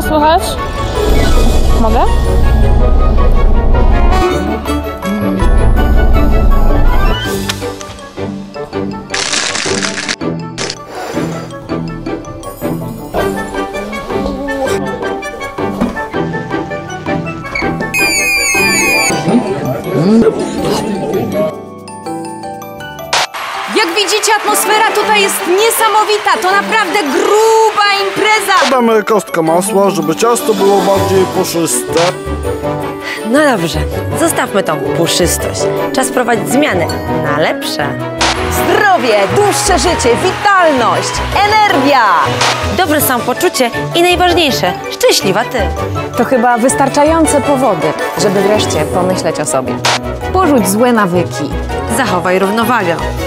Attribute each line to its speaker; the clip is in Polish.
Speaker 1: słychać? Mogę?
Speaker 2: Jak widzicie, atmosfera tutaj jest niesamowita. To naprawdę gruba impreza.
Speaker 3: Dodamy kostkę masła, żeby ciasto było bardziej puszyste.
Speaker 4: No dobrze, zostawmy tą puszystość. Czas wprowadzić zmiany na lepsze.
Speaker 2: Zdrowie, dłuższe życie, witalność, energia.
Speaker 4: Dobre samopoczucie i najważniejsze, szczęśliwa ty.
Speaker 5: To chyba wystarczające powody, żeby wreszcie pomyśleć o sobie. Porzuć złe nawyki.
Speaker 4: Zachowaj równowagę.